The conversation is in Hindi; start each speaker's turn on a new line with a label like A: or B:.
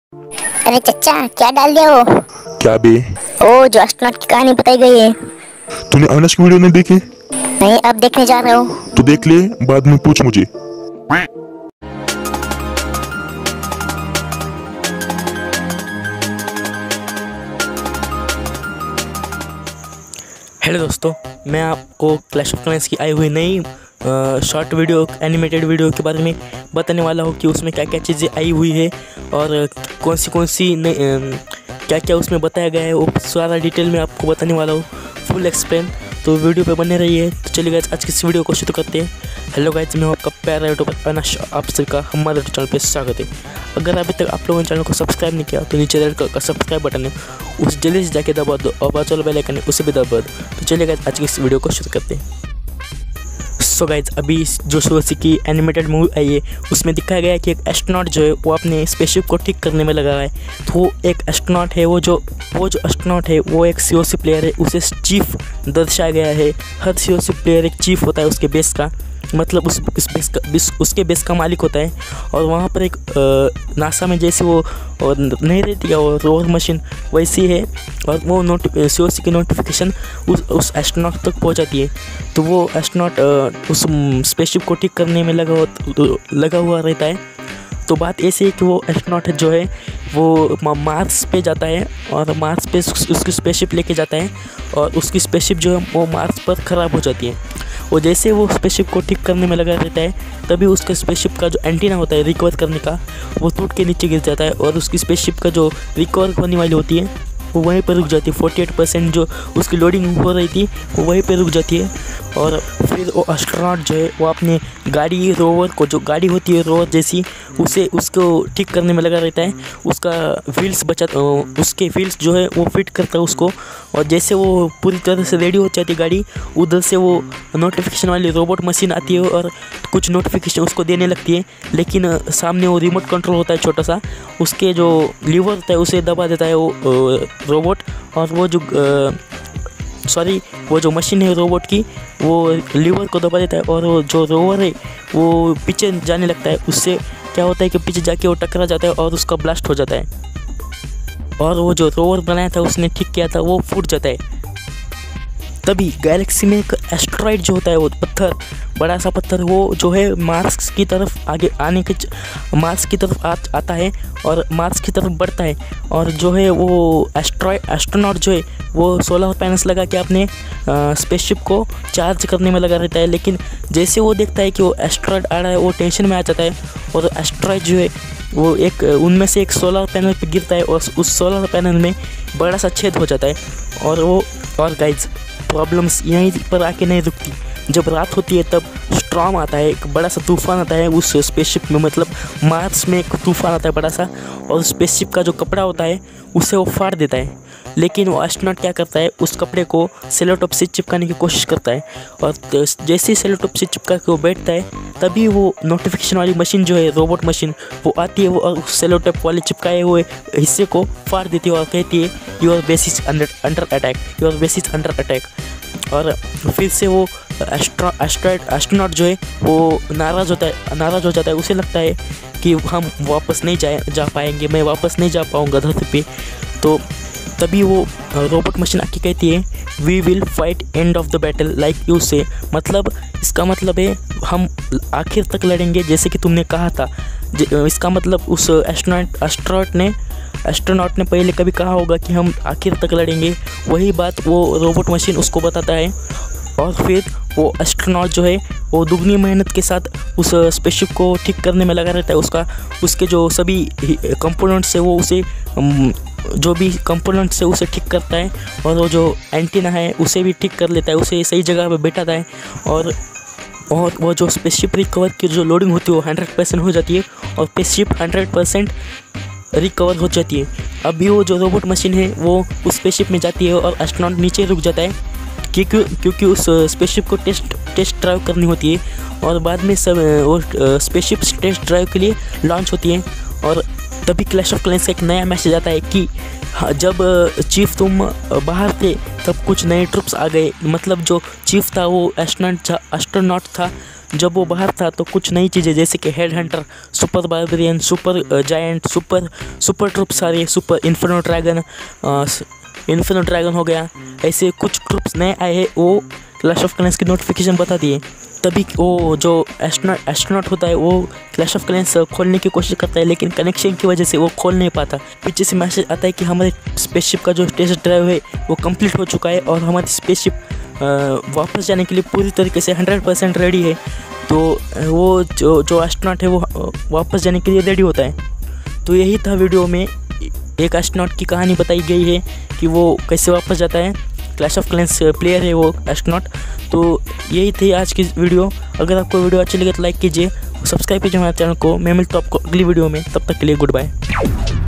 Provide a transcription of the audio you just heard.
A: अरे चचा, क्या डाल दिया वो?
B: क्या बे?
A: ओ, जो एस्ट्रोनॉट की कहानी बताई गई है।
B: तूने अविनाश की वीडियो नहीं देखी?
A: नहीं, अब देखने जा रहे हो?
B: तो देख ले, बाद में पूछ मुझे।
C: हेलो दोस्तों, मैं आपको क्लैश ऑफ क्लैंस की आई हुई नई शॉर्ट वीडियो एनिमेटेड वीडियो के बारे में बताने वाला हूँ कि उसमें क्या क्या चीज़ें आई हुई है और कौन सी क्या क्या उसमें बताया गया है, वो सारा डिटेल में आपको बताने वाला हूँ, फुल एक्सप्लेन। तो वीडियो पे बने रहिए। तो चलिए गाइस, आज की इस वीडियो को शुरू करते हैं। हेलो गाइस, मैं हूं आपका प्यारा यूट्यूबर अविनाश, आप सबका हमारे चैनल पे स्वागत है। अगर अभी तक आप लोगों ने चैनल को सब्सक्राइब नहीं किया तो नीचे रेड कलर का सब्सक्राइब बटन है, उस जल्दी से जाके दबा दो और बाजू वाला बेल आइकन है उसे भी दबा दो। तो चलिए गाइस, आज की इस वीडियो को शुरू करते हैं। सो गाइज, अभी जो सूर्य की एनिमेटेड मूवी आई है उसमें दिखाया गया है कि एक एस्ट्रोनॉट जो है वो अपने स्पेसशिप को ठीक करने में लगा है। तो वो एक एस्ट्रोनॉट है, वो जो एस्ट्रोनॉट है वो एक सीओसी प्लेयर है, उसे चीफ दर्शाया गया है। हर सीओसी प्लेयर एक चीफ होता है उसके बेस का, मतलब उसके बेस का मालिक होता है। और वहाँ पर एक नासा में जैसे वो और नहीं रहती है वो रोवर मशीन वैसी है, और वो सीओसी की नोटिफिकेशन उस एस्ट्रोनॉट तक पहुँचाती है। तो वो एस्ट्रोनॉट उस स्पेसशिप को ठीक करने में लगा हुआ रहता है। तो बात ऐसी है कि वो एस्ट्रोनॉट जो है वो मार्स पे जाता है और मार्स पे उसकी स्पेसशिप लेके जाता है, और उसकी स्पेसशिप जो है वो मार्स पर ख़राब हो जाती है। और जैसे वो स्पेसशिप को ठीक करने में लगा रहता है, तभी उसके स्पेसशिप का जो एंटीना होता है रिकवर करने का, वो टूट के नीचे गिर जाता है, और उसकी स्पेसशिप का जो रिकवर होने वाली होती है वो वहीं पर रुक जाती है। 48% जो उसकी लोडिंग हो रही थी वो वहीं पर रुक जाती है। और फिर वो एस्ट्रोनॉट जो है वो अपनी गाड़ी रोवर को, जो गाड़ी होती है रोवर जैसी, उसको ठीक करने में लगा रहता है। उसका उसके व्हील्स जो है वो फिट करता है उसको। और जैसे वो पूरी तरह से रेडी हो जाती है गाड़ी, उधर से वो नोटिफिकेशन वाली रोबोट मशीन आती है और कुछ नोटिफिकेशन उसको देने लगती है। लेकिन सामने वो रिमोट कंट्रोल होता है छोटा सा, उसके जो लीवर होता है उसे दबा देता है वो रोबोट, और वो जो मशीन है रोबोट की, वो लीवर को दबा देता है, और वो जो रोवर है वो पीछे जाने लगता है। उससे क्या होता है कि पीछे जाके वो टकरा जाता है और उसका ब्लास्ट हो जाता है, और वो जो रोवर बनाया था उसने ठीक किया था वो फूट जाता है। तभी गैलेक्सी में एक एस्ट्रॉइड जो होता है, वो पत्थर, बड़ा सा पत्थर, वो जो है मार्स की तरफ मार्स की तरफ आता है और मार्स की तरफ बढ़ता है। और जो है वो एस्ट्रोनॉट जो है वो सोलर पैनल्स लगा के अपने स्पेसशिप को चार्ज करने में लगा रहता है। लेकिन जैसे वो देखता है कि वो एस्ट्रॉइड आ रहा है, वो टेंशन में आ जाता है, और एस्ट्रॉइड जो है वो उनमें से एक सोलर पैनल पर गिरता है, और उस सोलर पैनल में बड़ा सा छेद हो जाता है। और गाइज, प्रॉब्लम्स यहीं पर आके नहीं रुकती। जब रात होती है तब स्टॉर्म आता है, एक बड़ा सा तूफान आता है उस स्पेसशिप में, मतलब मार्स में एक तूफान आता है बड़ा सा, और स्पेसशिप का जो कपड़ा होता है उसे वो फाड़ देता है। लेकिन वो एस्ट्रोनॉट क्या करता है, उस कपड़े को सेलोटेप से चिपकाने की कोशिश करता है, और जैसे ही सेलोटेप से चिपका के वो बैठता है, तभी वो नोटिफिकेशन वाली मशीन जो है रोबोट मशीन वो आती है, वो और सेलोटेप वाले चिपकाए हुए हिस्से को फाड़ देती है और कहती है your base is under attack, your base is under attack. और फिर से वो एस्ट्रोनॉट जो है वो नाराज़ हो जाता है। उसे लगता है कि हम वापस नहीं जा पाएंगे, मैं वापस नहीं जा पाऊँगा धरती पे। तो तभी वो रोबोट मशीन आके कहती है we will fight end of the battle like you say, मतलब इसका मतलब है हम आखिर तक लड़ेंगे जैसे कि तुमने कहा था। इसका मतलब उस एस्ट्रोनॉट ने पहले कभी कहा होगा कि हम आखिर तक लड़ेंगे, वही बात वो रोबोट मशीन उसको बताता है। और फिर वो एस्ट्रोनॉट जो है वो दुगनी मेहनत के साथ उस स्पेसशिप को ठीक करने में लगा रहता है। उसके जो सभी कंपोनेंट्स है वो उसे जो भी कंपोनेंट्स है उसे ठीक करता है, और वो जो एंटीना है उसे भी ठीक कर लेता है, उसे सही जगह पे बैठाता है। और वो जो स्पेसशिप रिकवर की जो लोडिंग होती है वो 100% हो जाती है, और स्पेसशिप 100% रिकवर हो जाती है। अभी वो जो रोबोट मशीन है वो उस स्पेसशिप में जाती है, और एस्ट्रोनॉट नीचे रुक जाता है क्योंकि उस स्पेसशिप को टेस्ट ड्राइव करनी होती है, और बाद में सब वो स्पेसशिप टेस्ट ड्राइव के लिए लॉन्च होती है। और तभी क्लैश ऑफ क्लैंस का एक नया मैसेज आता है कि जब चीफ तुम बाहर थे तब कुछ नए ट्रुप्स आ गए, मतलब जो चीफ था वो एस्ट्रोनॉट था, जब वो बाहर था तो कुछ नई चीज़ें जैसे कि head hunter, super barbarian, super giant, super troop सारे, सुपर इन्फिनो ड्रैगन हो गया, ऐसे कुछ ट्रुप्स नए आए हैं। वो क्लैश ऑफ क्लैंस की नोटिफिकेशन बता दिए। तभी वो जो एस्ट्रोनॉट होता है वो क्लैश ऑफ क्लैंस खोलने की कोशिश करता है, लेकिन कनेक्शन की वजह से वो खोल नहीं पाता। पीछे से मैसेज आता है कि हमारे स्पेसशिप का जो टेस्ट ड्राइव है वो कंप्लीट हो चुका है और हमारी स्पेसशिप वापस जाने के लिए पूरी तरीके से 100% रेडी है। तो वो जो एस्ट्रोनॉट है वो वापस जाने के लिए रेडी होता है। तो यही था वीडियो में, एक एस्ट्रोनॉट की कहानी बताई गई है कि वो कैसे वापस जाता है। क्लैश ऑफ क्लैंस प्लेयर है वो एस्ट्रोनॉट। तो यही थी आज की वीडियो। अगर आपको वीडियो अच्छी लगे तो लाइक कीजिए, सब्सक्राइब कीजिए हमारे चैनल को। मैं मिलता हूँ आपको अगली वीडियो में, तब तक के लिए गुड बाय।